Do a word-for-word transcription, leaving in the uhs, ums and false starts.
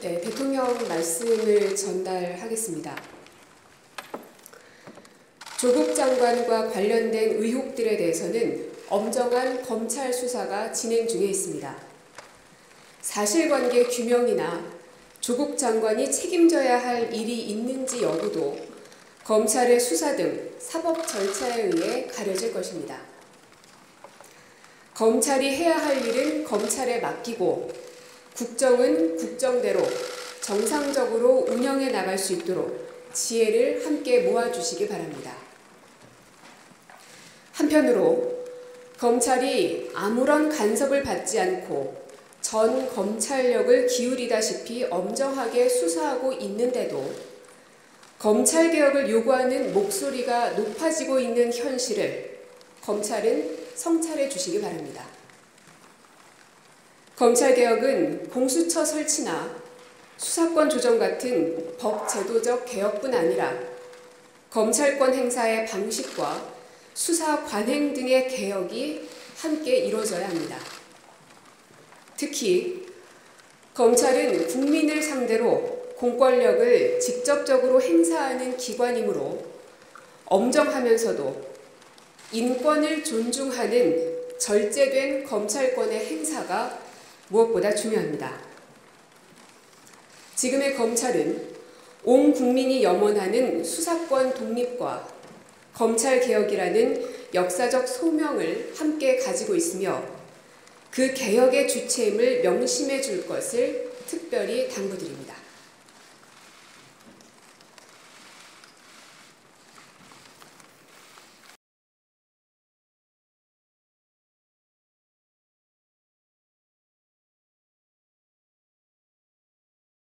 네, 대통령 말씀을 전달하겠습니다. 조국 장관과 관련된 의혹들에 대해서는 엄정한 검찰 수사가 진행 중에 있습니다. 사실관계 규명이나 조국 장관이 책임져야 할 일이 있는지 여부도 검찰의 수사 등 사법 절차에 의해 가려질 것입니다. 검찰이 해야 할 일은 검찰에 맡기고 국정은 국정대로 정상적으로 운영해 나갈 수 있도록 지혜를 함께 모아주시기 바랍니다. 한편으로 검찰이 아무런 간섭을 받지 않고 전 검찰력을 기울이다시피 엄정하게 수사하고 있는데도 검찰개혁을 요구하는 목소리가 높아지고 있는 현실을 검찰은 성찰해 주시기 바랍니다. 검찰개혁은 공수처 설치나 수사권 조정 같은 법 제도적 개혁뿐 아니라 검찰권 행사의 방식과 수사 관행 등의 개혁이 함께 이루어져야 합니다. 특히 검찰은 국민을 상대로 공권력을 직접적으로 행사하는 기관이므로 엄정하면서도 인권을 존중하는 절제된 검찰권의 행사가 무엇보다 중요합니다. 지금의 검찰은 온 국민이 염원하는 수사권 독립과 검찰개혁이라는 역사적 소명을 함께 가지고 있으며 그 개혁의 주체임을 명심해 줄 것을 특별히 당부드립니다.